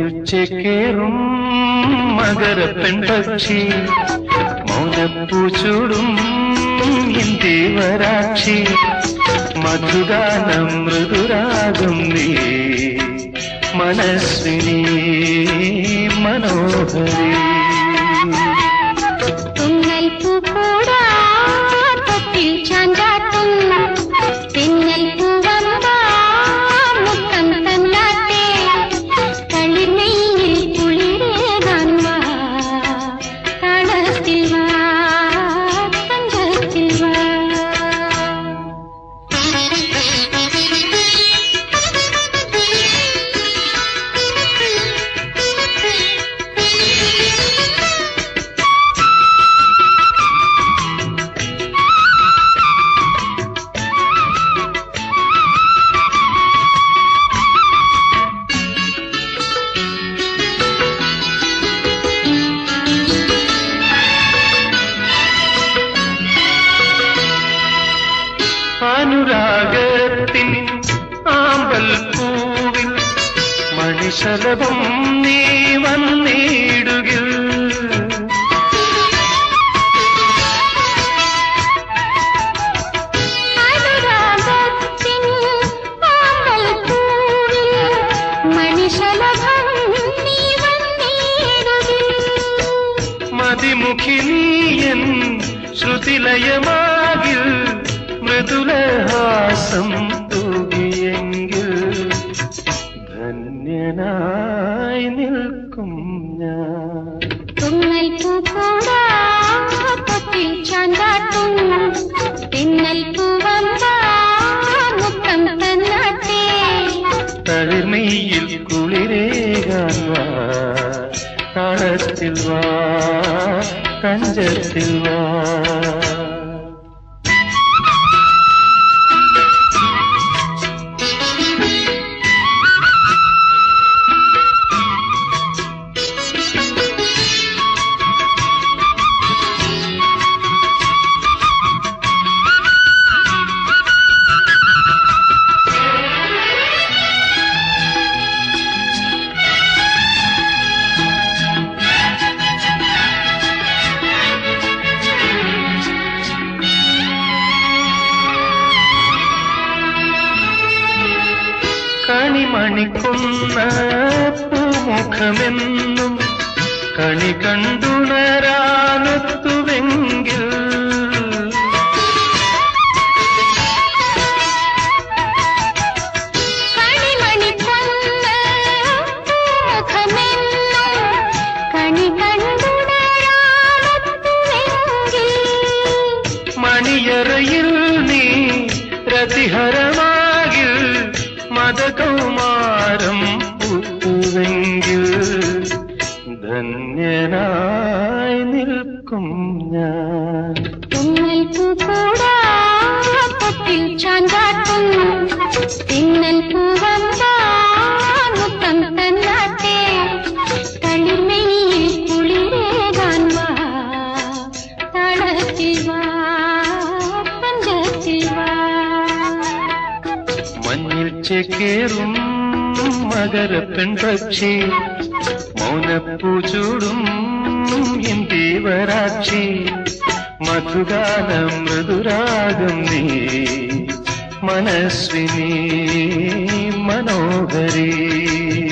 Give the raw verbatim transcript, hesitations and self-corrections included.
മഞ്ഞിൽ ചേക്കേറും മകര പെൺപക്ഷി മൗനപ്പൂച്ചൂടും ഇന്ത്യവരാക്ഷി മധുഗാനം മൃദുരാഗം നീ മനസ്വിനി മനോഹരി തുന്നൽ പൂക്കൂടാ തൊട്ടിൽ ചാഞ്ചാട്ടും തെന്നൽ പൂവമ്പ മുത്തം തന്നാട്ടെ കളിമയിൽ കുളിരേകാൻ വാ താളത്തിൽ വാ പഞ്ചത്തിൽ വാ അനുരാഗത്തിൻ ആമ്പൽ പൂവിൽ മണിശലഭം നീ വന്നിടുകിൽ അനുരാഗത്തിൻ ആമ്പൽ പൂവിൽ മണിശലഭം നീ വന്നിടുകിൽ മതിമുഖി നീയൻ ശ്രുതിലയമാകിൽ മൃദുലഹാസം തൂകിയെങ്കിൽ ധന്യനായി നിൽക്കും ഞാൻ തുന്നൽ പൂക്കൂടാ തൊട്ടിൽ ചാഞ്ചാട്ടും തെന്നൽ പൂവമ്പ മുത്തം തന്നാട്ടെ തളിർമയിൽ കുളിരേകാൻ വാ താളത്തിൽ വാ കഞ്ചത്തിൽ വാ കണിമണിക്കുന്ന പൂമുഖമെന്നും കണി കണ്ടുണരാനൊത്തുവെങ്കിൽ കണിമണിക്കുന്ന പൂമുഖമെന്നും കണി കണ്ടുണരാനൊത്തുവെങ്കിൽ മണിയറയിൽ നീ രതിഹരമാകിൽ മദകൗമാരം പൂത്തുവെങ്കിൽ ധന്യനായി നിൽക്കും ഞാൻ തുന്നൽ പൂക്കൂടാ തൊട്ടിൽ ചാഞ്ചാട്ടും തെന്നൽ പൂവമ്പ മുത്തം തന്നാട്ടെ കളിമയിൽ കുളിരേകാൻ വാ താളത്തിൽ വാ പഞ്ചത്തിൽ വാ മഞ്ഞിൽ ചേക്കേറും മകര പെൺപക്ഷി മൗനപ്പൂച്ചൂടും ഇന്ത്യവരാക്ഷി മധുഗാനം മൃദുരാഗം നീ മനസ്വിനി മനോഹരി